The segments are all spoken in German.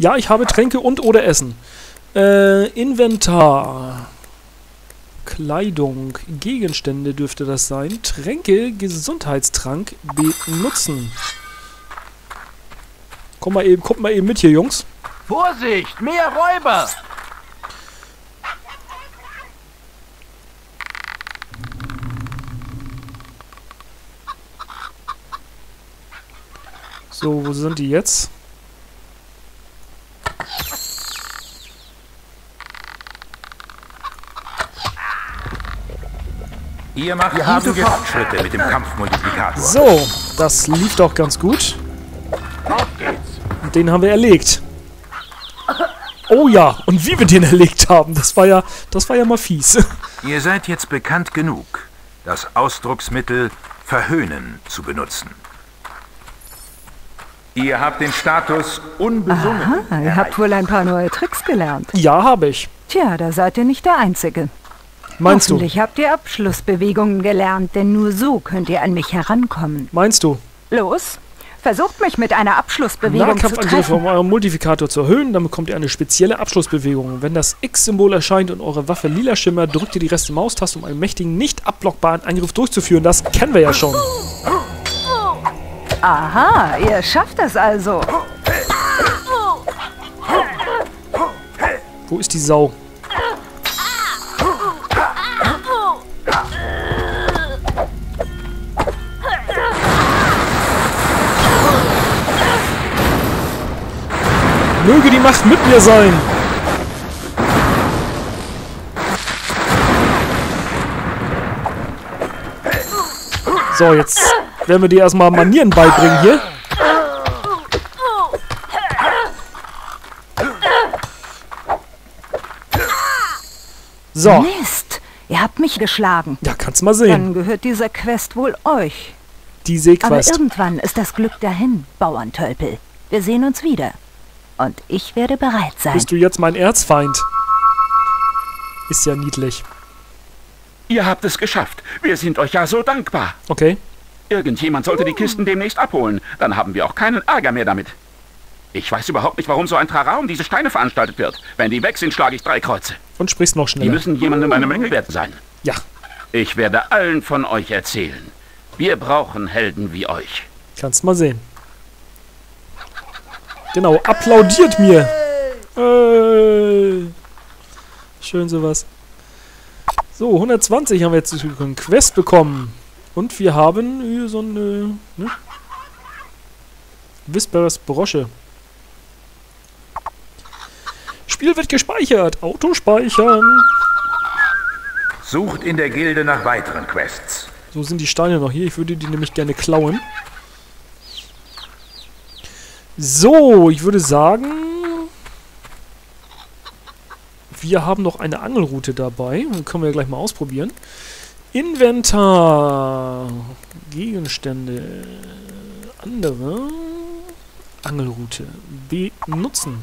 Ja, ich habe Tränke und oder Essen. Inventar. Kleidung. Gegenstände dürfte das sein. Tränke, Gesundheitstrank benutzen. Kommt mal eben mit hier, Jungs. Vorsicht, mehr Räuber! So, wo sind die jetzt? Ihr macht gute Fortschritte mit dem Kampfmultiplikator. So, das lief doch ganz gut. Auf geht's! Und den haben wir erlegt. Oh ja, und wie wir den erlegt haben, das war ja mal fies. Ihr seid jetzt bekannt genug, das Ausdrucksmittel verhöhnen zu benutzen. Ihr habt den Status unbesungen. Aha, ihr habt wohl ein paar neue Tricks gelernt. Ja, habe ich. Tja, da seid ihr nicht der Einzige. Meinst du? Hoffentlich habt ihr Abschlussbewegungen gelernt, denn nur so könnt ihr an mich herankommen. Meinst du? Los, versucht mich mit einer Abschlussbewegung zu Nahkampfangriffe, treffen. um euren Multiplikator zu erhöhen, dann bekommt ihr eine spezielle Abschlussbewegung. Wenn das X-Symbol erscheint und eure Waffe lila schimmert, drückt ihr die rechte Maustaste, um einen mächtigen, nicht abblockbaren Angriff durchzuführen. Das kennen wir ja schon. Aha, ihr schafft es also. Wo ist die Sau? Möge die Macht mit mir sein! So, jetzt werden wir dir erstmal Manieren beibringen hier. So. Mist, ihr habt mich geschlagen. Ja, kannst mal sehen. Dann gehört dieser Quest wohl euch. Die Aber Seequest. irgendwann ist das Glück dahin, Bauerntölpel. Wir sehen uns wieder. Und ich werde bereit sein. Bist du jetzt mein Erzfeind? Ist ja niedlich. Ihr habt es geschafft. Wir sind euch ja so dankbar. Okay. Irgendjemand sollte die Kisten demnächst abholen. Dann haben wir auch keinen Ärger mehr damit. Ich weiß überhaupt nicht, warum so ein Trara um diese Steine veranstaltet wird. Wenn die weg sind, schlage ich 3 Kreuze. Und sprichst noch Die schneller. müssen jemandem eine Menge wert sein. Ja, Ich werde allen von euch erzählen. Wir brauchen Helden wie euch. kannst mal sehen. Genau, applaudiert mir. Schön sowas. So, 120 haben wir jetzt einen Quest bekommen. Und wir haben hier so eine... Ne? Whisperers Brosche. Spiel wird gespeichert. Auto speichern. Sucht in der Gilde nach weiteren Quests. So sind die Steine noch hier. Ich würde die nämlich gerne klauen. So, ich würde sagen... Wir haben noch eine Angelroute dabei. Die können wir ja gleich mal ausprobieren. Inventar. Gegenstände. Andere. Angelroute. Benutzen.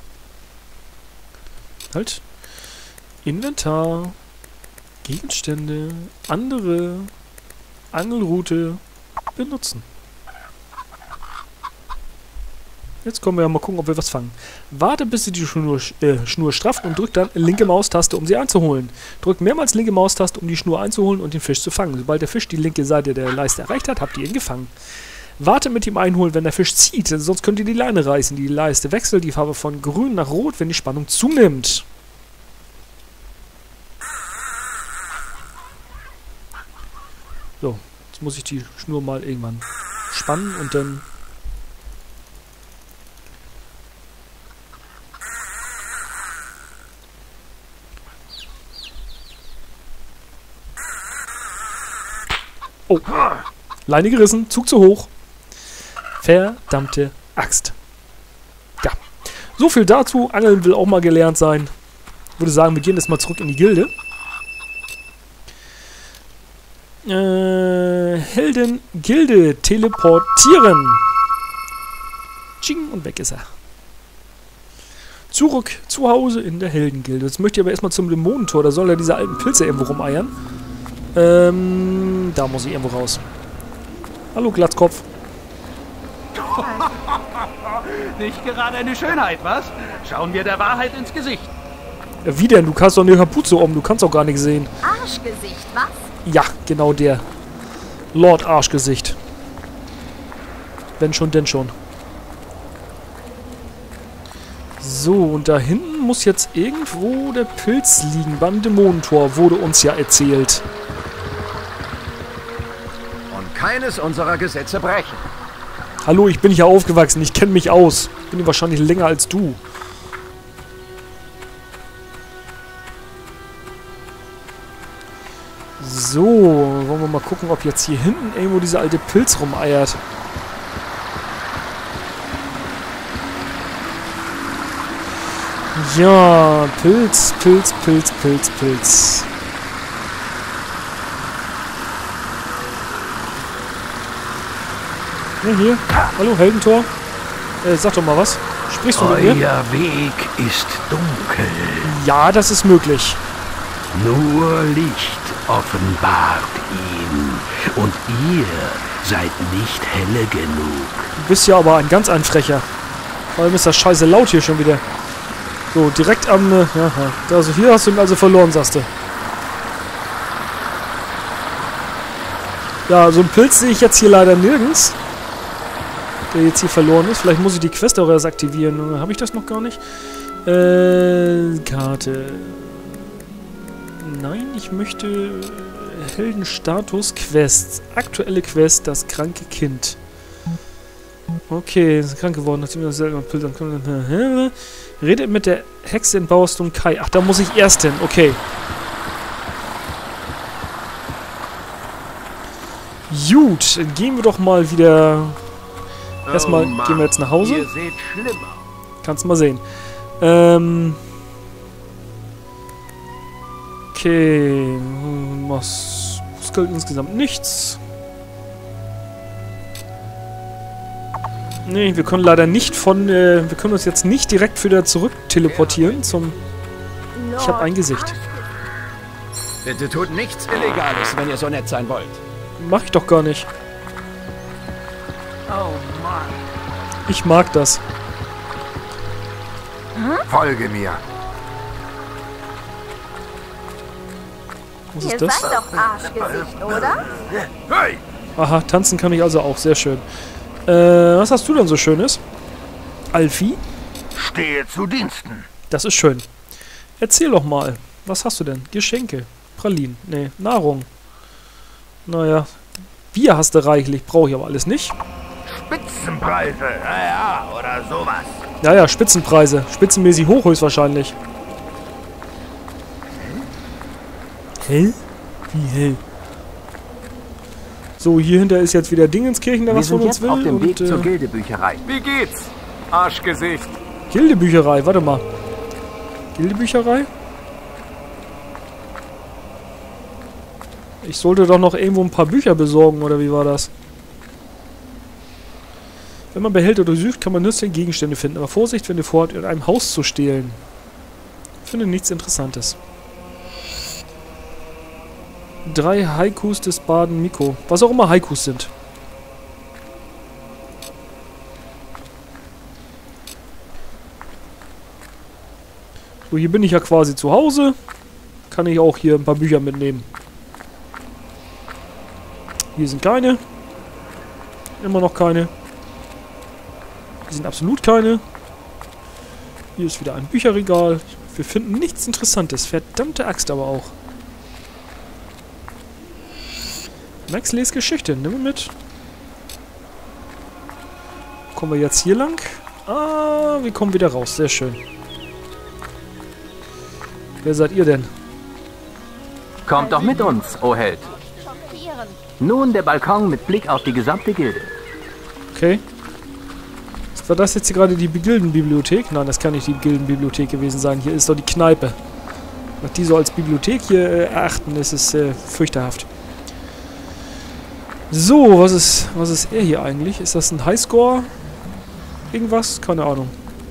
Halt. Inventar. Gegenstände. Andere. Angelroute. Benutzen. Jetzt können wir ja mal gucken, ob wir was fangen. Warte, bis sie die Schnur strafft und drückt dann linke Maustaste, um sie einzuholen. Drückt mehrmals linke Maustaste, um die Schnur einzuholen und den Fisch zu fangen. Sobald der Fisch die linke Seite der Leiste erreicht hat, habt ihr ihn gefangen. Warte mit ihm einholen, wenn der Fisch zieht, sonst könnt ihr die Leine reißen. Die Leiste wechselt die Farbe von grün nach rot, wenn die Spannung zunimmt. So, jetzt muss ich die Schnur mal irgendwann spannen und dann... Oh, Leine gerissen, Zug zu hoch. Verdammte Axt. Ja, so viel dazu. Angeln will auch mal gelernt sein. Ich würde sagen, wir gehen jetzt mal zurück in die Gilde. Helden-Gilde teleportieren. Tsching, und weg ist er. Zurück zu Hause in der Heldengilde. Jetzt möchte ich aber erstmal zum Dämonentor. Da soll ja diese alten Pilze irgendwo rumeiern. Da muss ich irgendwo raus. Hallo, Glatzkopf. Nicht gerade eine Schönheit, was? Schauen wir der Wahrheit ins Gesicht. Ja, wie denn? Du hast doch eine Kapuze um. Du kannst doch gar nicht sehen. Arschgesicht, was? Ja, genau der. Lord Arschgesicht. Wenn schon, denn schon. So, und da hinten muss jetzt irgendwo der Pilz liegen. Beim Dämonentor wurde uns ja erzählt. Und keines unserer Gesetze brechen. Hallo, ich bin hier aufgewachsen. Ich kenne mich aus. Ich bin hier wahrscheinlich länger als du. So, wollen wir mal gucken, ob jetzt hier hinten irgendwo dieser alte Pilz rumeiert. Ja, Pilz, Pilz, Pilz, Pilz, Pilz. Ja, hier. Hallo, Heldentor. Sag doch mal was. Sprichst du mit mir? Euer Weg ist dunkel. Ja, das ist möglich. Nur Licht offenbart ihn. Und ihr seid nicht helle genug. Du bist ja aber ein Frecher. Vor allem ist das scheiße laut hier schon wieder. So, direkt am... ja, also hier hast du ihn also verloren, sagst du. Ja, so einen Pilz sehe ich jetzt hier leider nirgends. Der jetzt hier verloren ist. Vielleicht muss ich die Quest auch erst aktivieren. Habe ich das noch gar nicht? Karte. Nein, ich möchte... Heldenstatus Quest. Aktuelle Quest, das kranke Kind. Okay, ist krank geworden, nachdem wir das selber Pilz ankommen. Redet mit der Hexe in Bauersdom Kai. Ach, da muss ich erst hin. Okay. Gut, dann gehen wir doch mal wieder... Erstmal gehen wir jetzt nach Hause. Ihr seht schlimmer. Kannst mal sehen. Okay. Was gilt insgesamt nichts. Nee, wir können leider nicht von... wir können uns jetzt nicht direkt wieder zurück teleportieren zum... Ich habe ein Gesicht. Bitte tut nichts Illegales, wenn ihr so nett sein wollt. Mach ich doch gar nicht. Oh Mann. Ich mag das. Folge mir. Was Ihr ist das? seid doch Arschgesicht, oder? Hey! Aha, tanzen kann ich also auch. Sehr schön. Was hast du denn so Schönes? Alfie? Stehe zu Diensten. Das ist schön. Erzähl doch mal. Was hast du denn? Geschenke. Pralinen. Nee, Nahrung. Naja. Bier hast du reichlich. Brauche ich aber alles nicht. Spitzenpreise. Ja, oder sowas. Ja, Spitzenpreise. Spitzenmäßig hoch höchstwahrscheinlich. Hell? Wie hell? So, hier hinter ist jetzt wieder Dingenskirchen, der was von uns will. auf dem Weg und, zur Gildebücherei. Wie geht's? Arschgesicht. Gildebücherei, warte mal. Gildebücherei? Ich sollte doch noch irgendwo ein paar Bücher besorgen, oder wie war das? Wenn man Behälter durchsucht, kann man nützliche Gegenstände finden. Aber Vorsicht, wenn ihr vorhabt, in einem Haus zu stehlen. Ich finde nichts Interessantes. 3 Haikus des Baden Miko. Was auch immer Haikus sind. So, hier bin ich ja quasi zu Hause. Kann ich auch hier ein paar Bücher mitnehmen. Hier sind keine. Immer noch keine. Hier sind absolut keine. Hier ist wieder ein Bücherregal. Wir finden nichts Interessantes. Verdammte Axt aber auch. Max les Geschichte. Nimm mit. Kommen wir jetzt hier lang? Ah, wir kommen wieder raus. Sehr schön. Wer seid ihr denn? Kommt doch mit uns, o Held. Nun der Balkon mit Blick auf die gesamte Gilde. Okay. War das jetzt hier gerade die Gildenbibliothek? Nein, das kann nicht die Gildenbibliothek gewesen sein. Hier ist doch die Kneipe. Was die so als Bibliothek hier erachten, das ist fürchterhaft. So, was ist er hier eigentlich? Ist das ein Highscore? Irgendwas? Keine Ahnung.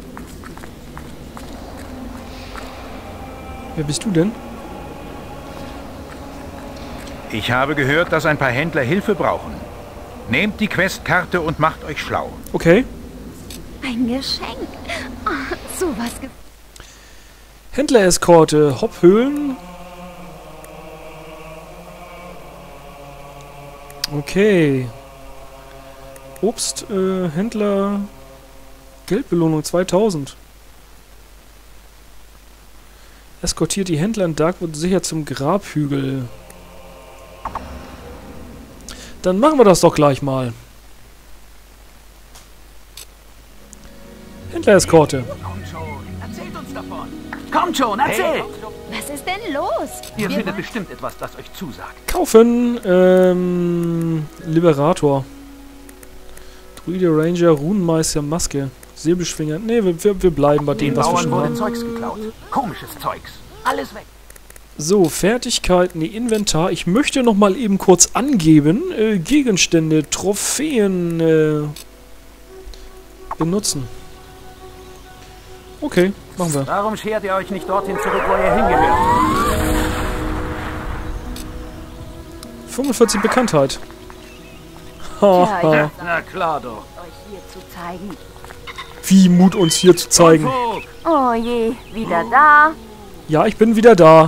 Wer bist du denn? Ich habe gehört, dass ein paar Händler Hilfe brauchen. Nehmt die Questkarte und macht euch schlau. Okay. Ein Geschenk. Oh, sowas. Händler-Eskorte, Hopphöhlen. Okay. Obst, Händler, Geldbelohnung 2000. Eskortiert die Händler in Darkwood sicher zum Grabhügel. Dann machen wir das doch gleich mal. Händler-Eskorte. Kommt schon, erzählt uns davon. Kommt schon, erzählt! Was ist denn los? Ihr findet bestimmt etwas, das euch zusagt. Kaufen, Liberator. Druide, Ranger, Runenmeister, Maske. Säbelschwinger. Ne, wir bleiben bei dem, was wir schon wurde haben. Zeugs geklaut. Komisches Zeugs. Alles weg. So, Fertigkeiten, die Inventar. Ich möchte noch mal eben kurz angeben, Gegenstände, Trophäen benutzen. Okay, machen wir. Warum schert ihr euch nicht dorthin zurück, wo ihr hingehört? 45 Bekanntheit. Ja, Na klar doch. euch hier zu zeigen. Wie Mut, uns hier zu zeigen. Oh je, wieder da. Ja, ich bin wieder da.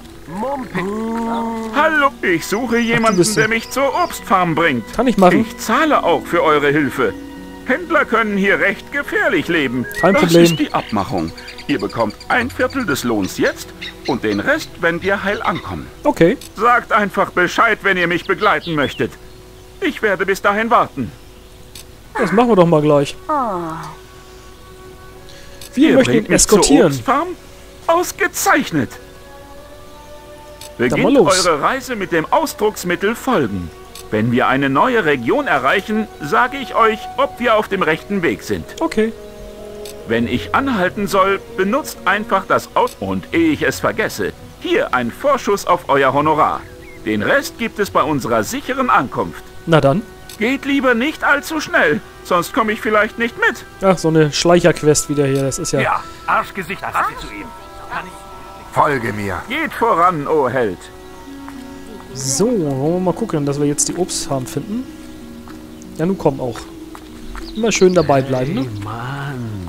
Hallo, ich suche jemanden, bist du. der mich zur Obstfarm bringt. Kann ich machen. Ich zahle auch für eure Hilfe. Händler können hier recht gefährlich leben. Kein Das Problem. ist die Abmachung. Ihr bekommt 1/4 des Lohns jetzt und den Rest, wenn wir heil ankommen. Okay. Sagt einfach Bescheid, wenn ihr mich begleiten möchtet. Ich werde bis dahin warten. Das machen wir doch mal gleich. Wir Ihr möchten ihn bringt mich zur eskortieren. Obstfarm? Ausgezeichnet. mal Beginnt los. eure Reise mit dem Ausdrucksmittel Folgen. Wenn wir eine neue Region erreichen, sage ich euch, ob wir auf dem rechten Weg sind. Okay. Wenn ich anhalten soll, benutzt einfach das Aus... Und ehe ich es vergesse, hier ein Vorschuss auf euer Honorar. Den Rest gibt es bei unserer sicheren Ankunft. Na dann. Geht lieber nicht allzu schnell, sonst komme ich vielleicht nicht mit. Ach, so eine Schleicherquest wieder hier. Das ist ja... Ja, Arschgesicht, passt sie zu ihm. Folge mir. Geht voran, o Held. So, wollen wir mal gucken, dass wir jetzt die Obstfarm finden. Ja, nun komm auch. Immer schön dabei bleiben, ne? Mann.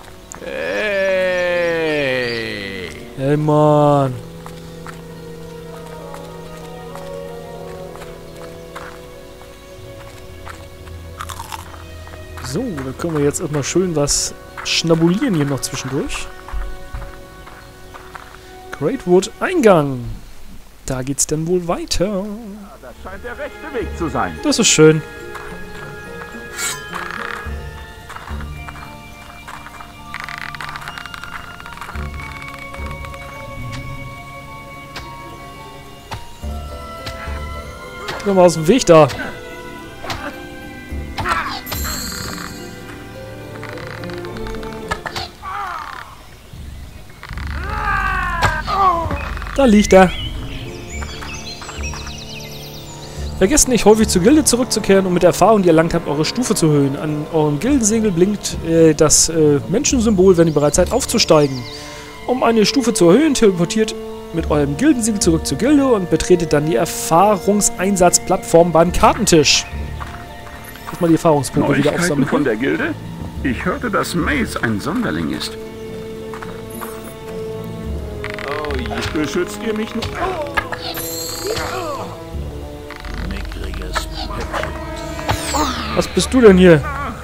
Hey, Mann. So, da können wir jetzt erstmal schön was schnabulieren hier noch zwischendurch. Greatwood Eingang. Da geht's dann wohl weiter. Das scheint der rechte Weg zu sein. Das ist schön. Komm mal aus dem Weg da. Da liegt er. Vergesst nicht, häufig zur Gilde zurückzukehren, um mit der Erfahrung, die ihr erlangt habt, eure Stufe zu erhöhen. An eurem Gildensegel blinkt das Menschensymbol, wenn ihr bereit seid, aufzusteigen. Um eine Stufe zu erhöhen, teleportiert mit eurem Gildensiegel zurück zur Gilde und betretet dann die Erfahrungseinsatzplattform beim Kartentisch. Lass mal die Erfahrungspunkte wieder Neuigkeiten aufsammeln. von der Gilde? Ich hörte, dass Mace ein Sonderling ist. Oh, beschützt ihr mich noch? Was bist du denn hier?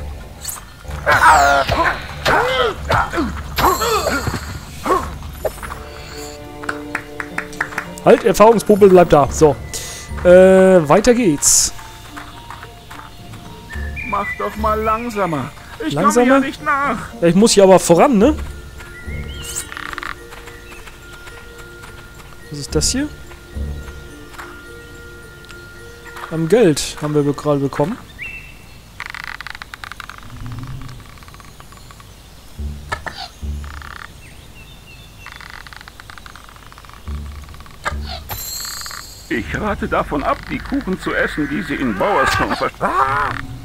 Halt, Erfahrungspopel bleibt da. So. Weiter geht's. Mach doch mal langsamer. Ich Langsamer? komme ja nicht nach. Ja, ich muss hier aber voran, ne? Was ist das hier? Geld haben wir gerade bekommen. Ich rate davon ab, die Kuchen zu essen, die sie in Bowerstone